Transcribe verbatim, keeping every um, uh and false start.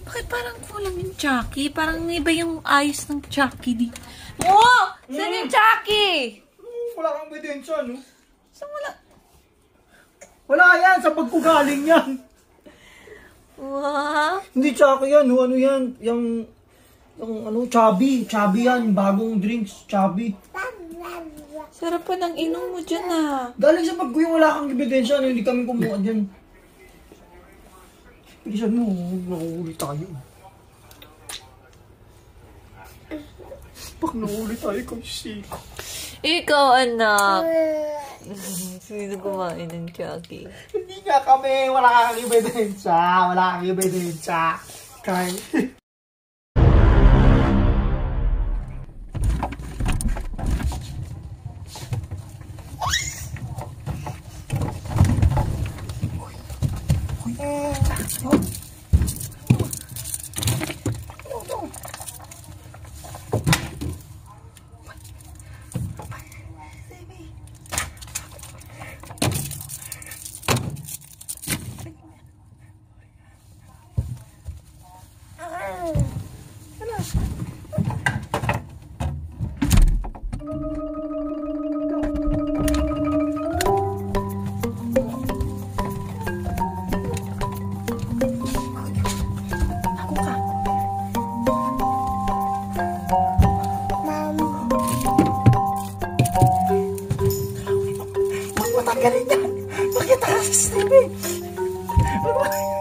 Bakit parang kulang yung Chucky? Parang iba yung ayos ng Chucky dito. Oh! Saan yung Chucky? Wala kang ebidensya, no? Saan wala? Wala yan! Sa pag ko galing yan! Wow! Hindi Chucky yan, no? Ano yan? Yung... Yung ano, chubby. Chubby yan. Bagong drinks. Chubby. Sarap pa ng inom mo dyan, ah. Galing sa pag ko yung wala kang ebidensya, no? Hindi kami kumuha dyan. Bilisan mo, nakuhuli tayo. Pag nakuhuli tayo, ikaw siko. Ikaw, anak. Sino kumain ng Chucky? Hindi nga kami, wala kang ebidensya. Wala kang ebidensya. Kay... Galing yan! Bakit nakasas, Stevie?